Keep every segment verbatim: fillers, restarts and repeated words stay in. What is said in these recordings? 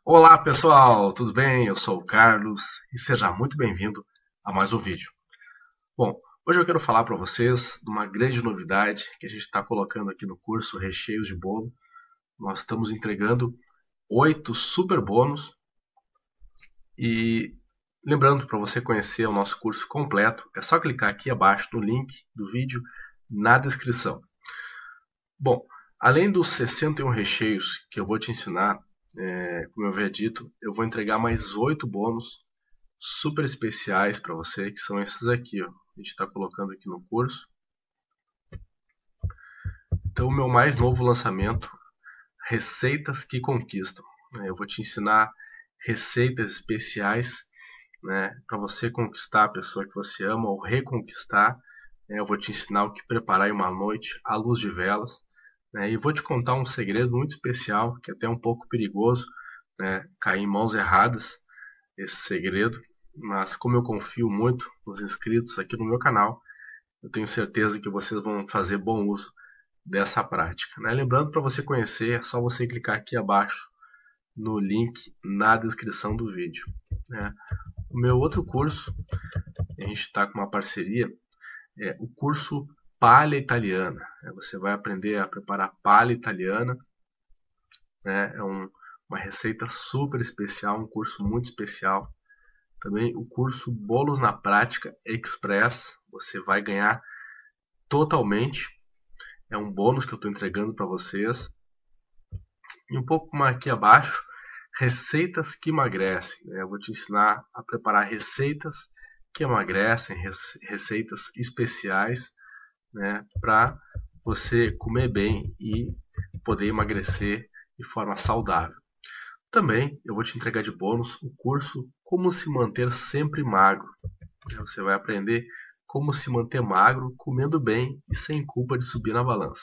Olá pessoal, tudo bem? Eu sou o Carlos e seja muito bem-vindo a mais um vídeo. Bom, hoje eu quero falar para vocês de uma grande novidade que a gente está colocando aqui no curso Recheios de Bolo. Nós estamos entregando oito super bônus e lembrando, para você conhecer o nosso curso completo, é só clicar aqui abaixo no link do vídeo na descrição. Bom, além dos sessenta e um recheios que eu vou te ensinar, É, como eu havia dito, eu vou entregar mais oito bônus super especiais para você, que são esses aqui, ó. A gente está colocando aqui no curso. Então, o meu mais novo lançamento, Receitas que Conquistam. Eu vou te ensinar receitas especiais, né, para você conquistar a pessoa que você ama ou reconquistar. Eu vou te ensinar o que preparar em uma noite à luz de velas. E vou te contar um segredo muito especial, que é até um pouco perigoso, né, cair em mãos erradas esse segredo, mas como eu confio muito nos inscritos aqui no meu canal, eu tenho certeza que vocês vão fazer bom uso dessa prática. Né? Lembrando, para você conhecer, é só você clicar aqui abaixo no link na descrição do vídeo. Né? O meu outro curso, a gente está com uma parceria, é o curso Palha Italiana. Você vai aprender a preparar palha italiana, né? É um, uma receita super especial, um curso muito especial. Também o curso Bolos na Prática Express, você vai ganhar totalmente. É um bônus que eu estou entregando para vocês. E um pouco mais aqui abaixo, receitas que emagrecem. Eu vou te ensinar a preparar receitas que emagrecem, receitas especiais, né, para você comer bem e poder emagrecer de forma saudável. Também eu vou te entregar de bônus o curso Como se manter sempre magro. Você vai aprender como se manter magro, comendo bem e sem culpa de subir na balança.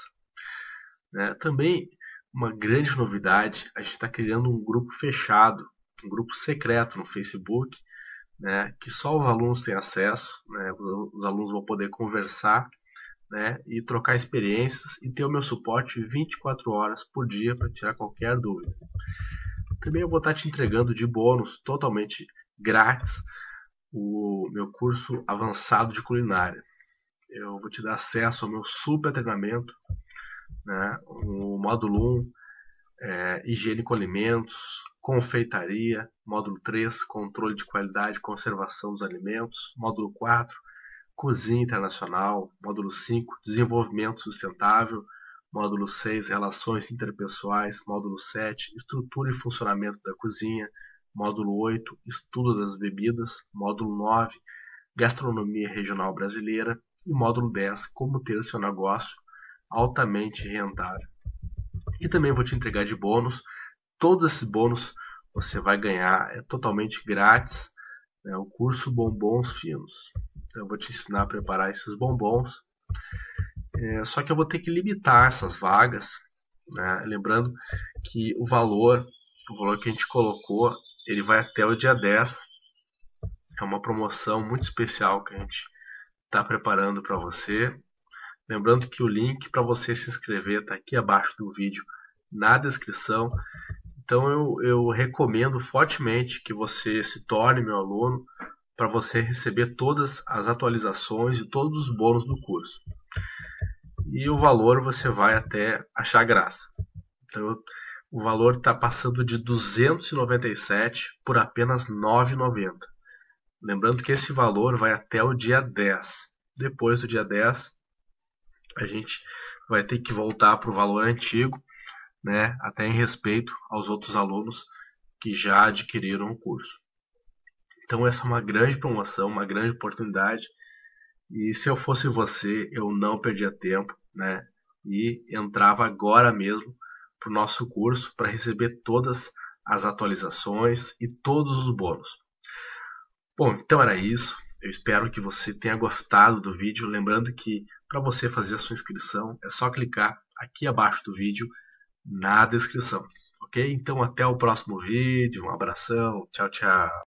Também uma grande novidade, a gente está criando um grupo fechado, um grupo secreto no Facebook, né, que só os alunos têm acesso, né, os alunos vão poder conversar, né, e trocar experiências e ter o meu suporte vinte e quatro horas por dia para tirar qualquer dúvida. Também eu vou estar te entregando de bônus totalmente grátis o meu curso avançado de culinária. Eu vou te dar acesso ao meu super treinamento, né, o módulo um, é, higiene com alimentos, confeitaria, módulo três, controle de qualidade e conservação dos alimentos, módulo quatro, cozinha internacional, módulo cinco, desenvolvimento sustentável, módulo seis, relações interpessoais, módulo sete, estrutura e funcionamento da cozinha, módulo oito, estudo das bebidas, módulo nove, gastronomia regional brasileira e módulo dez, como ter seu negócio altamente rentável. E também vou te entregar de bônus, todos esses bônus você vai ganhar, é totalmente grátis, né, o curso Bombons Finos. Então, eu vou te ensinar a preparar esses bombons, é, só que eu vou ter que limitar essas vagas, né, lembrando que o valor, o valor que a gente colocou, ele vai até o dia dez, é uma promoção muito especial que a gente está preparando para você. Lembrando que o link para você se inscrever está aqui abaixo do vídeo, na descrição. Então eu, eu recomendo fortemente que você se torne meu aluno para você receber todas as atualizações e todos os bônus do curso. E o valor você vai até achar graça. Então o valor está passando de duzentos e noventa e sete reais por apenas nove reais e noventa centavos. Lembrando que esse valor vai até o dia dez. Depois do dia dez, a gente vai ter que voltar para o valor antigo, né, até em respeito aos outros alunos que já adquiriram o curso. Então essa é uma grande promoção, uma grande oportunidade, e se eu fosse você, eu não perdia tempo, né, e entrava agora mesmo para o nosso curso para receber todas as atualizações e todos os bônus. Bom, então era isso. Eu espero que você tenha gostado do vídeo. Lembrando que para você fazer a sua inscrição é só clicar aqui abaixo do vídeo na descrição, ok? Então até o próximo vídeo, um abração, tchau, tchau.